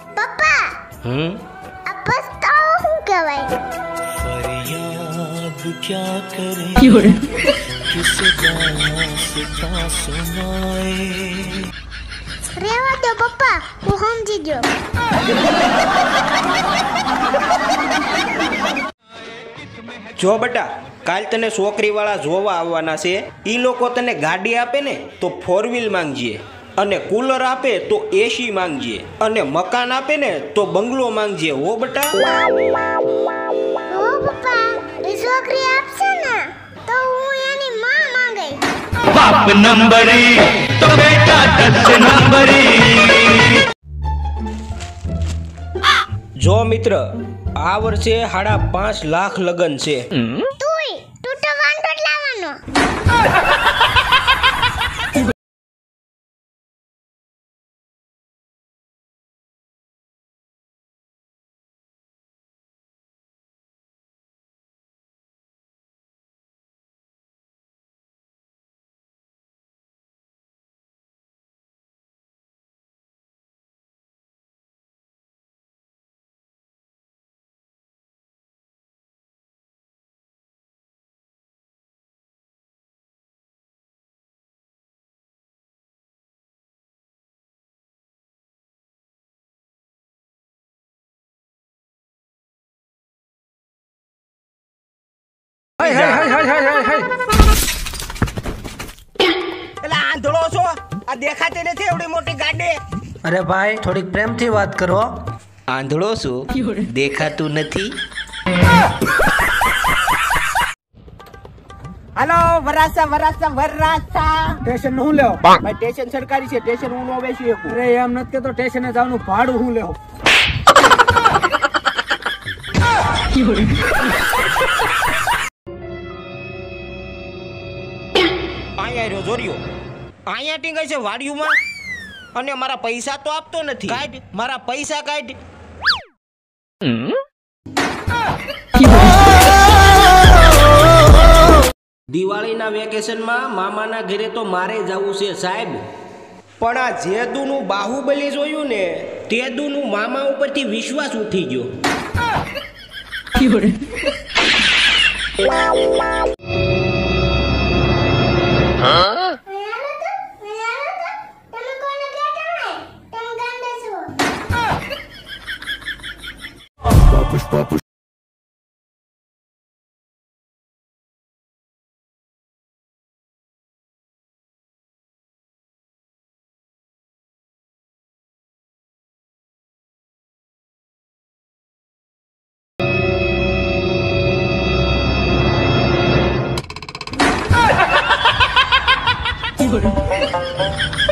પપ્પા આ પસ્તાવો શું કહેવાય? फरियाद क्या करे किसे दास्तां सुनाए। રેવા દો પપ્પા, હું સમજી ગયો. જો બેટા, કાલ તને છોકરીવાળા જોવા આવવાના છે. ઈ લોકો તને ગાડી આપે ને તો 4 વ્હીલ માંગજે, અને કુલર આપે તો એસી માંગજે, અને મકાન આપે ને તો બંગલો માંગજે. હો બેટા. ઓ પપ્પા, એ છોકરી આપશે ને તો હું એની માં માંગઈ. बाप नंबरी तो बेटा 10 नंबरी। જો મિત્ર, આ વર્ષે 5.5 લાખ લગન છે. તું તો વાંઢો જ લાવવાનો. એલા આંધળો છો? આ દેખાતી નથી એવડી મોટી ગાડી? અરે ભાઈ, થોડીક પ્રેમથી વાત કરો. આંધળો છું? દેખાતું નથી? હાલો, વરાસા સ્ટેશન હું લેવો? ભાઈ સ્ટેશન સરકારી છે, સ્ટેશન હું નો બેસી શકું. અરે એમ નથી કેતો, સ્ટેશને જવાનું ભાડું હું લેવો? અહીંયા રહ્યો જોર્યો. અહીંયા ટીંગાય છે વાડિયુંમાં, અને મારા પૈસા તો આપતો નથી. કાઢ મારા પૈસા, કાઢ. દિવાળીના વેકેશનમાં મામાના ઘરે તો મારે જવું છે સાહેબ. પણ આ જેદુનું બાહુબલી જોયું ને, તેદુનું મામા ઉપરથી વિશ્વાસ ઉઠી ગયો. Thank you.